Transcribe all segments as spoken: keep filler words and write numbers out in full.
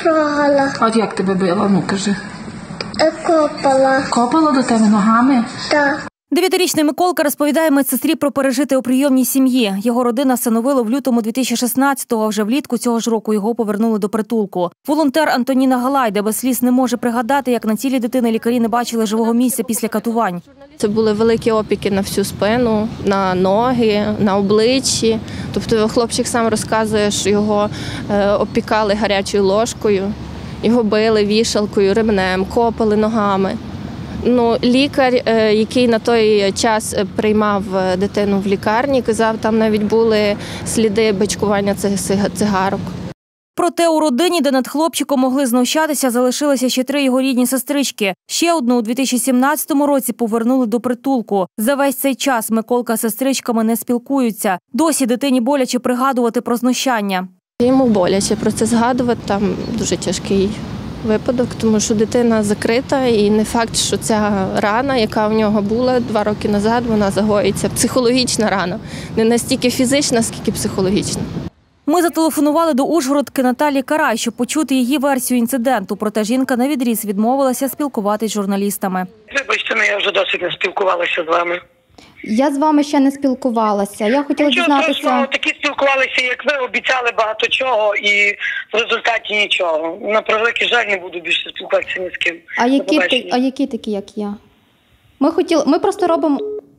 трогала. От як тебе била, ну кажи. Копала. Копала до тебе ногами? Так. Дев'ятирічний Миколка розповідає медсестрі про пережити у прийомній сім'ї. Його родина всиновила в лютому дві тисячі шістнадцятого, а вже влітку цього ж року його повернули до притулку. Волонтер Антоніна Галайда без сліз не може пригадати, як на тілі дитини лікарі не бачили живого місця після катувань. Це були великі опіки на всю спину, на ноги, на обличчі. Тобто хлопчик сам розказує, що його опікали гарячою ложкою, його били вішалкою, ремнем, копали ногами. Ну, лікар, який на той час приймав дитину в лікарні, казав, там навіть були сліди бичкування цих цигарок. Проте у родині, де над хлопчиком могли знущатися, залишилися ще три його рідні сестрички. Ще одну у дві тисячі сімнадцятому році повернули до притулку. За весь цей час Миколка з сестричками не спілкуються. Досі дитині боляче пригадувати про знущання. Йому боляче про це згадувати, там дуже тяжкий випадок, тому що дитина закрита і не факт, що ця рана, яка в нього була два роки назад, вона загоїться. Психологічна рана. Не настільки фізична, скільки психологічна. Ми зателефонували до ужгородки Наталії Карай, щоб почути її версію інциденту. Проте жінка навідріз відмовилася спілкуватись з журналістами. Вибачте, я вже досить не спілкувалася з вами. Я з вами ще не спілкувалася. Я хотіла Нічого дізнатися... страшного, такі спілкувалися, як ви, обіцяли багато чого і в результаті нічого. На превеликий жаль, не буду більше спілкуватися ні з ким. А які, ти, а які такі, як я? Ми хотіли... Ми просто робимо...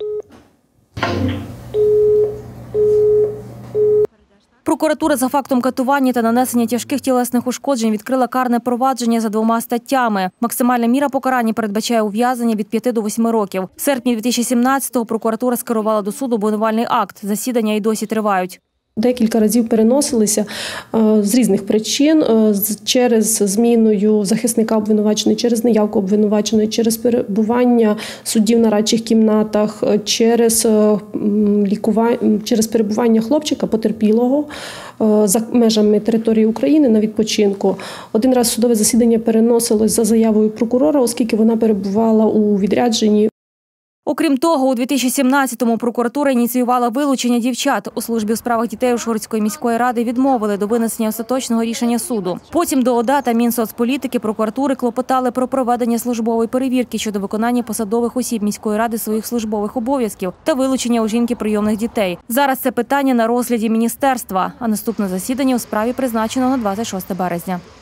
Прокуратура за фактом катування та нанесення тяжких тілесних ушкоджень відкрила карне провадження за двома статтями. Максимальна міра покарання передбачає ув'язнення від п'яти до восьми років. В серпні дві тисячі сімнадцятого прокуратура скерувала до суду обвинувальний акт. Засідання й досі тривають. Декілька разів переносилися з різних причин, через зміною захисника обвинуваченої, через неявку обвинуваченої, через перебування суддів на радчих кімнатах, через лікування, через перебування хлопчика потерпілого за межами території України на відпочинку. Один раз судове засідання переносилось за заявою прокурора, оскільки вона перебувала у відрядженні. Окрім того, у дві тисячі сімнадцятому прокуратура ініціювала вилучення дівчат. У службі у справах дітей Ужгородської міської ради відмовили до винесення остаточного рішення суду. Потім до ОДА та Мінсоцполітики прокуратури клопотали про проведення службової перевірки щодо виконання посадових осіб міської ради своїх службових обов'язків та вилучення у жінки прийомних дітей. Зараз це питання на розгляді міністерства, а наступне засідання у справі призначено на двадцять шосте березня.